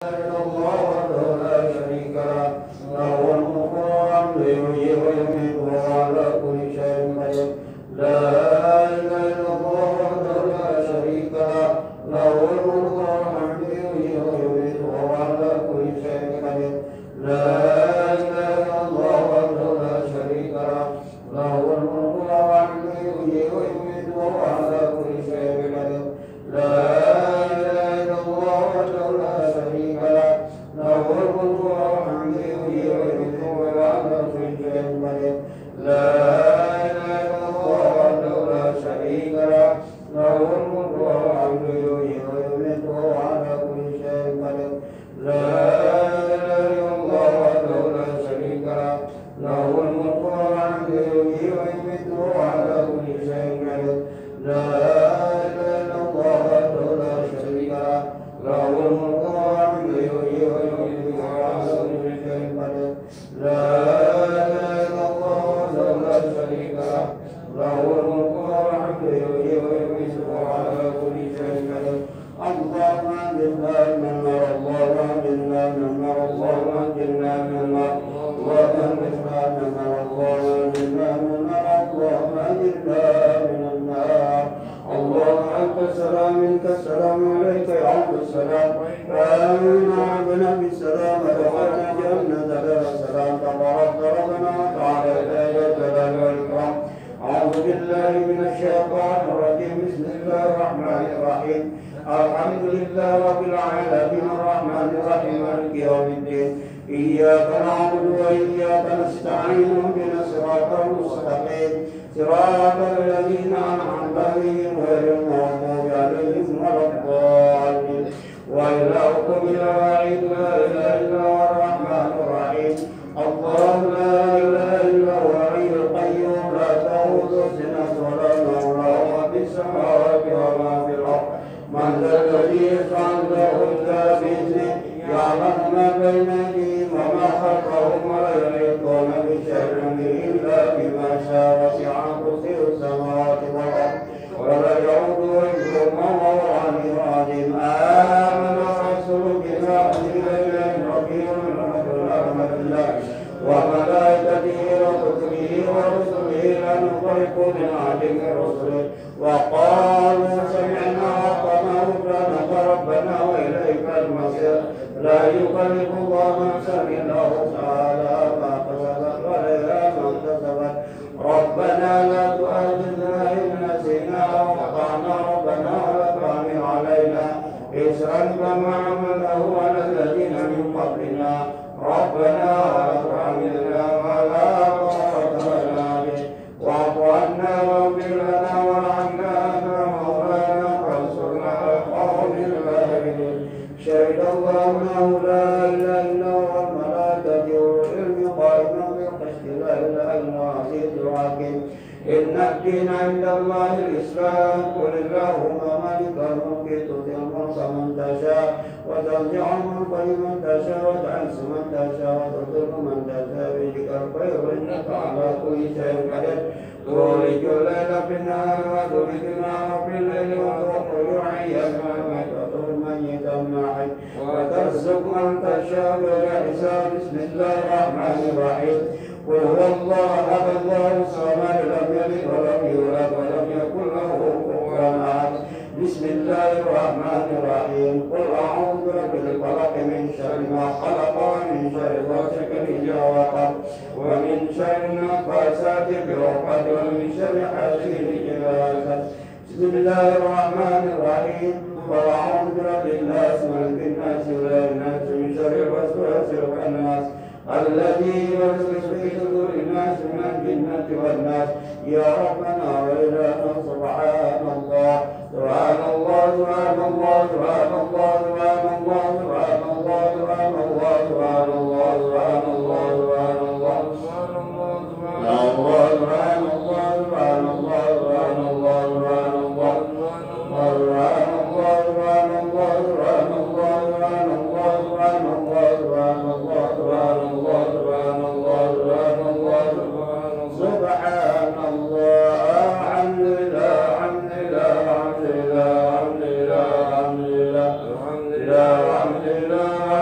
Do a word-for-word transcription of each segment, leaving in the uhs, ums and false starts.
الحمد لله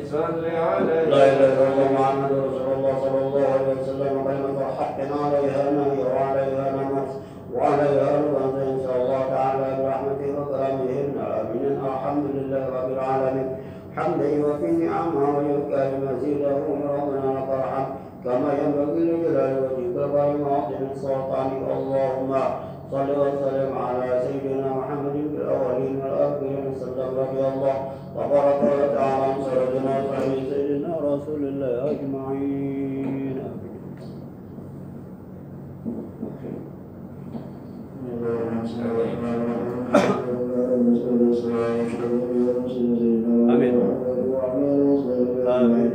صل عليه. لا اله الا الله محمد رسول الله صلى الله عليه وسلم كلمه حق عليها نهي وعليها نمت وعليها رضا ان شاء الله تعالى برحمته وكرمه امين. الحمد لله رب العالمين حمدا يوفي نعمه ويكافئ مزيده من ربنا لك الحمد كما ينبغي لجلال وجهك وعظيم سلطانك. اللهم صل وسلم على سيدنا محمد في الاولين والاخرين وسلم رضي الله تبارك وتعالى عن سيدنا وصحبه سيدنا رسول الله اجمعين. امين. امين.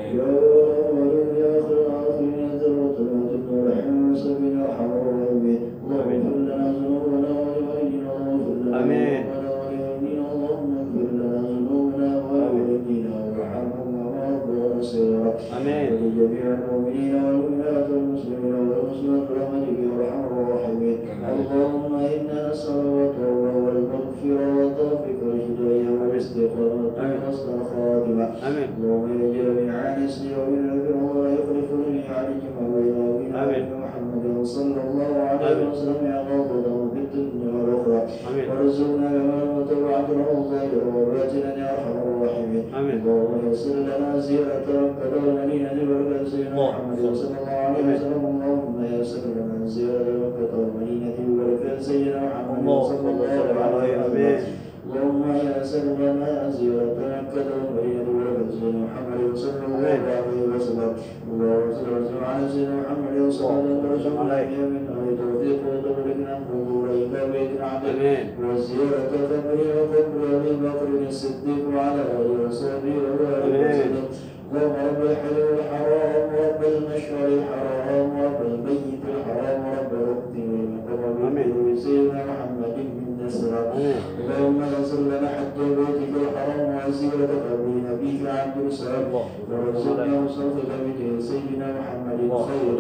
آمين. ولجميع المؤمنين والمؤمنات والمسلمين والمسلمات برحمتك يا ارحم الراحمين. اللهم انا نسالك التوبه والمغفره والتوفيق والهدايه والاستقامه وحسن الخاتمه. اللهم اجعل من عانس ومن اجر ولا يخلف لي عليك ما بينه وبين محمد صلى الله عليه وسلم عقابته في الدنيا والاخرى. وارزقنا كما وتبعت له ظاهرا وباطنا يا ارحم الراحمين. اللهم يسر لنا زياره ربك المدينه ببركه سيدنا محمد صلى الله عليه وسلم. اللهم يسر لنا زياره ربك المدينه ببركه سيدنا محمد صلى الله عليه وسلم. اللهم يسر لنا زياره ربك المدينه ببركه سيدنا محمد صلى الله عليه وسلم. اللهم صل وسلم على سيدنا محمد صلى الله عليه وسلم من اهل التوفيق وتبركنا حضور الى بيت العدل وزياره قبره وقبر ابي بكر الصديق وعلى اله وصحبه وسلم. اللهم رب الحلال الحرام ورب المشعر الحرام ورب البيت الحرام ورب الوقت والمقام سيدنا محمد بن نصر. اللهم انصر لنا حج بيتك الحرام وزياره قبر نبيك عبد السلام ورزقنا وصلك بك سيدنا محمد خير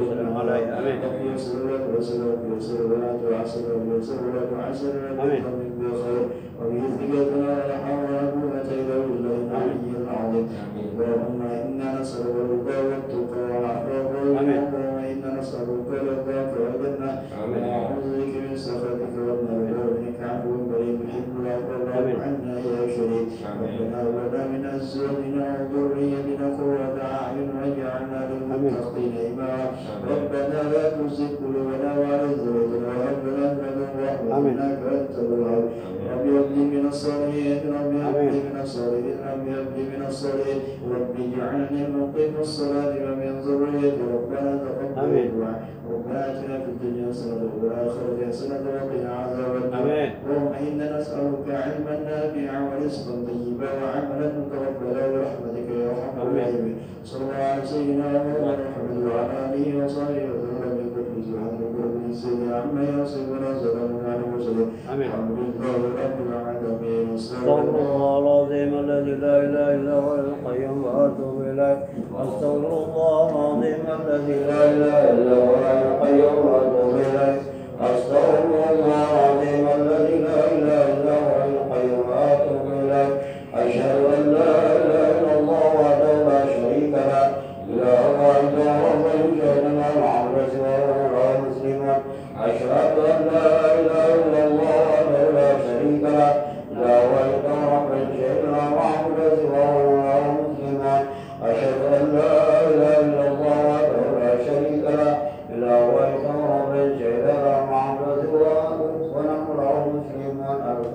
الخلق يسر لك وسلم يسر لك وعسر يسر لك وعسر لك من بخير وبإذنك لا حول ولا قوة إلا بالله العلي العظيم. اللهم إنا نسألك الرضا والتقى والعفاف والغنى وإنا نسألك رضاك والجنة ونعوذ بك من سخطك والنار وإنك عفو كريم تحب العفو فاعف عنا يا شريك. ربنا هب لنا من أزواجنا وذريتنا قرة أعين واجعلنا للمتقين إماما. ربنا لا تزغ قلوبنا بعد إذ هديتنا وهب لنا من لدنك رحمة إنك أنت الوهاب. رب هب لي من الصالحين رب هب لي من الصالحين رب هب لي من الصالحين رب اجعلني مقيم الصلاة ومن ذريتي ربنا تقبل دعاء. ربنا آتنا في الدنيا حسنة وفي الآخرة حسنة وقنا عذاب النار. اللهم إنا نسألك علما نافعا ورزقا طيبا وعملا متقبلا برحمتك يا أرحم الراحمين. صلى الله على سيدنا محمد وعلى آله وصحبه وسلم بكل سبحان ربك سيدنا عما يصفون وسلام على المرسلين الحمد لله رب العالمين. استغفر الله العظيم الذي لا اله الا هو القيوم واتوب اليه. استغفر الله العظيم الذي لا اله الا هو القيوم واتوب اليه. استغفر الله العظيم الذي لا اله الا هو القيوم واتوب اليه. اشهد ان لا اله الا الله وحده لا شريك له اله وحده رب الجنه وعبد سواه مسلما. اشهد ان لا اله الا الله وحده لا شريك له لا ولد رب الجنة وعبد سواه مسلما. أشهد أن لا إله إلا الله وحده لا شريك له لا ولد رب الجنة وعبد سواه ونحن مسلما.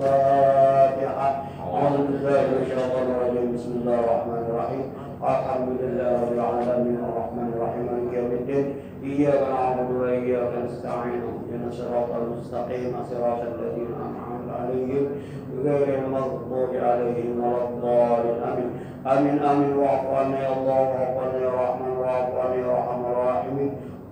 الفاتحة. أعوذ بالله من الشيطان الرجيم. بسم الله الرحمن الرحيم. الحمد لله رب العالمين الرحمن الرحيم مالك يوم الدين. إياك نعبد وإياك نستعين اهدنا الصراط المستقيم صراط الذين أنعمت عليهم غير المغضوب عليهم ولا الضالين. آمين آمين آمين. واعف عنا يا الله واعف عنا يا رحمن واعف عنا يا أرحم الراحمين.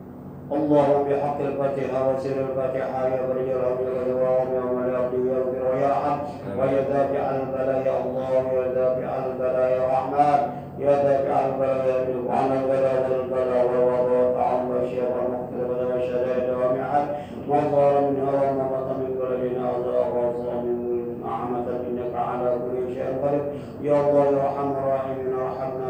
اللهم بحق الفاتحة وسر الفاتحة يا برج الأرض والجواب يوم لا يغفر ويرحم ويا دافع البلاء يا الله يا دافع البلاء يا رحمن يا دافع البلاء يملك عن البلاء والبلاء والوضع عن الشر والمغفرة والشدائد ومحن وظهر منها ومضت من بلدنا وزار من نعمة إنك على كل شيء قدير. يا الله يا أرحم الراحمين ارحمنا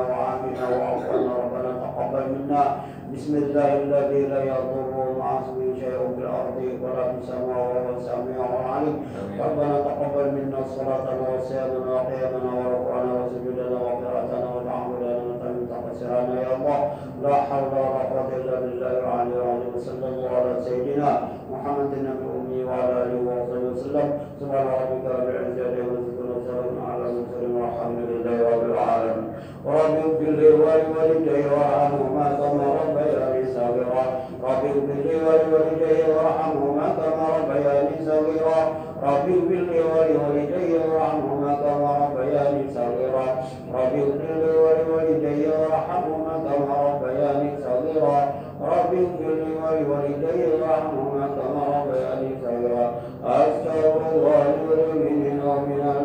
آمين. ربنا تقبل منا صلاتنا وصيامنا وقيامنا وركوعنا وسجودنا وقراءتنا وتعاملنا من تقصيرنا يا الله. لا حول ولا قوة إلا بالله العلي العظيم. صلى الله على سيدنا محمد النبي الأمي وعلى آله وصحبه وسلم. سبحان ربك رب العزة عما يصفون وسلام على المرسلين والحمد لله رب العالمين. رب اغفر لي ولوالدي وارحمهما كما ربياني صغيرا. رب اغفر لي ولوالدي وارحمهما كما ربياني صغيرا. رب اغفر لي ولوالدي وارحمهما كما ربياني صغيرا. رب اغفر لي ولوالدي وارحمهما كما ربياني صغيرا. رب اغفر لي ولوالدي وارحمهما كما ربياني صغيرا. أستغفر الله والمؤمنين والمؤمنات.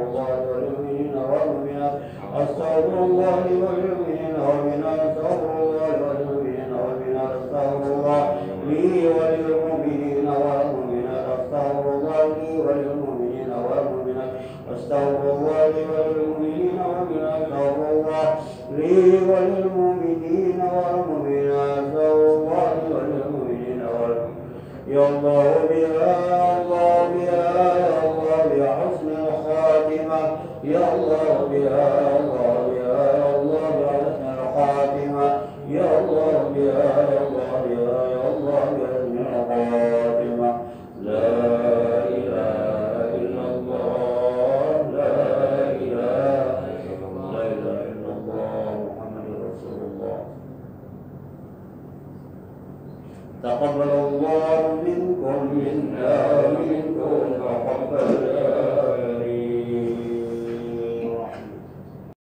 أستغفر الله والمؤمنين والمؤمنات. أستغفر الله والمؤمنين والمؤمنات. أستغفر الله لي وللمؤمنين والمؤمنات. أستغفر الله لي وللمؤمنين والمؤمنات. أستغفر الله لي وللمؤمنين والمؤمنات. أستغفر الله لي وللمؤمنين والمؤمنات. أستغفر الله لي وللمؤمنين والمؤمنات. يا الله بها يا الله بها يا الله بحسن الخاتمة. يا الله بها يا الله بها يا الله بحسن الخاتمة. يا الله بها يا الله بها يا الله بحسن الخاتمة. لا إله إلا الله لا إله إلا الله لا إله إلا الله محمد رسول الله. تقبل الله منكم منا ومنكم